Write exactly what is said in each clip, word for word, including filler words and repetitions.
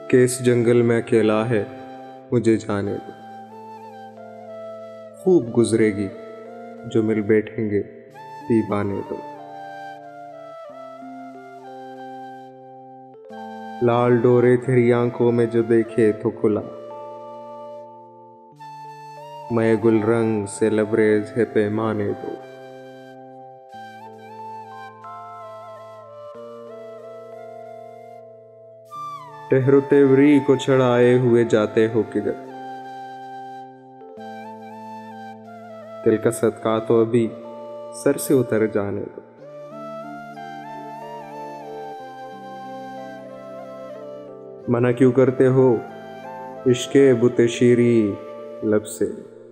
कि इस जंगल में अकेला है, मुझे जाने दो। खूब गुजरेगी जो मिल बैठेंगे दीवाने दो। लाल डोरे तेरी आंखों में जो देखे तो खुला, मैं गुलरंग से लबरेज है पैमाने दो। टहरो तेवरी को चढ़ाए हुए जाते हो किधर, दिल का सदका तो अभी सर से उतर जाने दो। मना क्यों करते हो इश्के बुते शीरी लब से,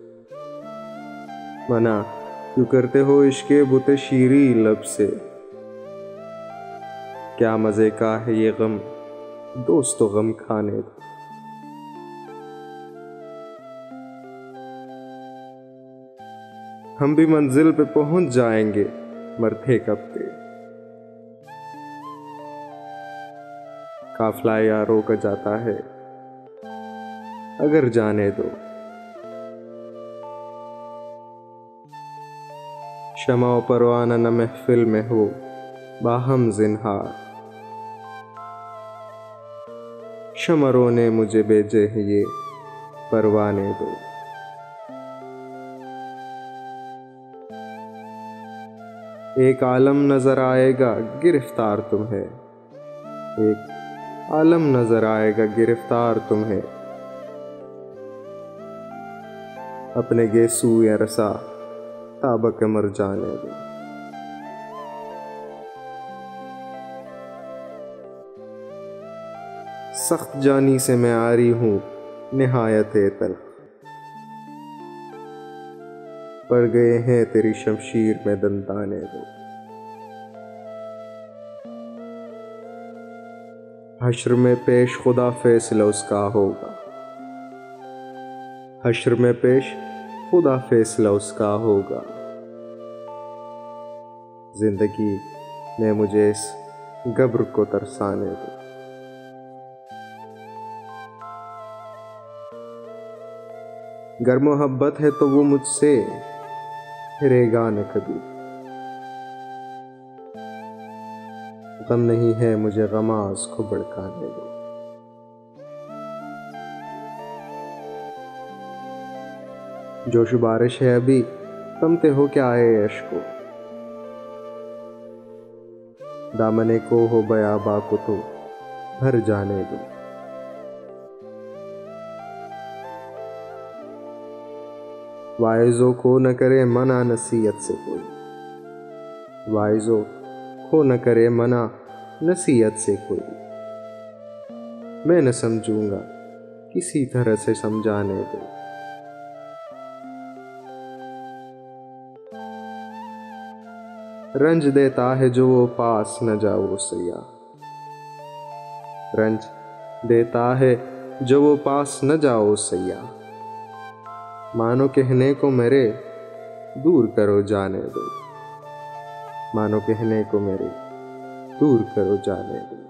मना क्यों करते हो इश्के बुते शीरी लब से। क्या मजे का है ये गम, दोस्तों गम खाने दो। हम भी मंजिल पे पहुंच जाएंगे मरते कब के, काफिला यारों का जाता है अगर जाने दो। शमा परवाना न महफिल में हो बाहम जिन्हार, शमरों ने मुझे भेजे हैं ये परवाने दो। एक आलम नजर आएगा गिरफ्तार तुम्हें, एक आलम नजर आएगा गिरफ्तार तुम्हें। अपने गेसू या रसा ताबक मर जाने दो। सख्त जानी से मैं आ रही हूँ निहायत तल्ख, पड़ गए हैं तेरी शमशीर में दंताने दो। हश्र में पेश खुदा फैसला उसका होगा, हश्र में पेश खुदा फैसला उसका होगा। जिंदगी ने मुझे इस गब्र को तरसाने दो। गर मोहब्बत है तो वो मुझसे फिरेगा न कभी, गम नहीं है मुझे गमाज को भड़काने दो। जोश बारिश है अभी थमते हो क्या आए अश्को, दामने को हो बयाबा को तो भर जाने दो। वाइजों को न करे मना नसीहत से कोई, वाइजों को न करे मना नसीहत से कोई। मैं न समझूंगा किसी तरह से समझाने दो। रंज देता है जो वो पास न जाओ सैया, रंज देता है जो वो पास न जाओ सैया। मानो कहने को मेरे दूर करो जाने दो, मानो कहने को मेरे दूर करो जाने दो।